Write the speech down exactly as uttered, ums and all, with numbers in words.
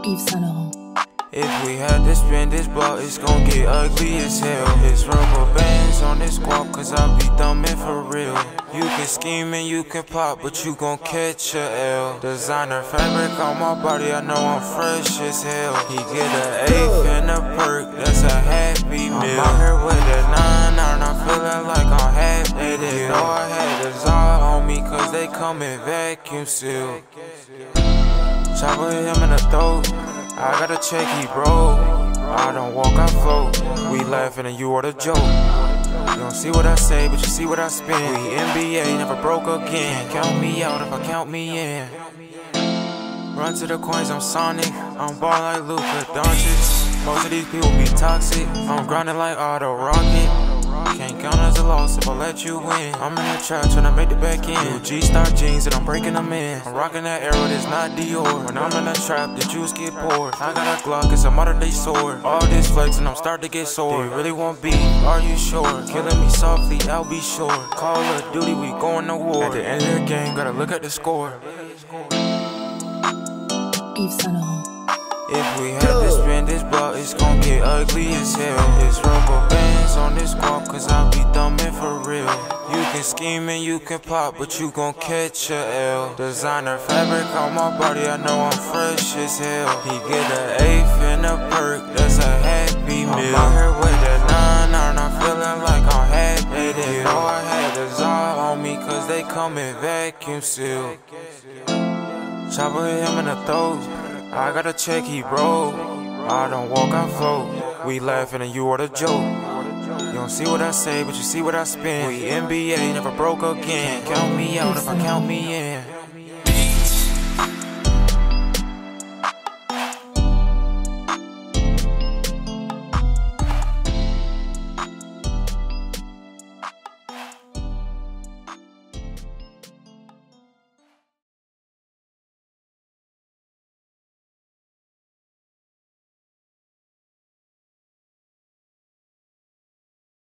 Yves Saint Laurent. If we had to spin this block, it's gon' get ugly as hell. It's rubber bands on this squad, cause I be thumbing for real. You can scheme and you can pop, but you gon' catch a L. Designer fabric on my body, I know I'm fresh as hell. He get an eighth and a perk, that's a happy meal. I'm out here with a nine iron, I'm feeling like I'm happy. They know I had a czar on me, cause they come in vacuum seal. Chopper hit him in the throat, I gotta check he broke. I don't walk, I float. We laughing and you are the joke. You don't see what I say, but you see what I spend. We N B A, never broke again. Count me out if I count me in. Run to the coins, I'm Sonic. I'm ball like Luka Doncic. Most of these people be toxic. I'm grinding like Auto Rocket. Can't count as a loss if I let you win. I'm in the trap tryna make the back in. New G-Star jeans and I'm breaking them in. I'm rocking that arrow that's not Dior. When I'm in the trap, the juice get poured. I got a Glock, it's a modern day sword. All this flex and I'm starting to get sore. Do you really want beef? Are you sure? Killing me softly, I'll be sure. Call of Duty, we going to war. At the end of the game, gotta look at the score. Yves Saint Laurent. If we had to spin this block, it's gon' get ugly as hell. It's rubber bands on this squad, cause I be thumbing for real. You can scheme and you can pop, but you gon' catch a L. Designer fabric on my body, I know I'm fresh as hell. He get an eighth and a perk, that's a happy meal. I'm out here with a nine iron, I'm feeling like I'm happy. They know I had a czar on me, cause they come in vacuum seal. Chopper hit him in the throat, I gotta check he broke. I don't walk, I float. We laughing and you are the joke. You don't see what I say, but you see what I spend. We N B A, never broke again. Count me out if I count me in.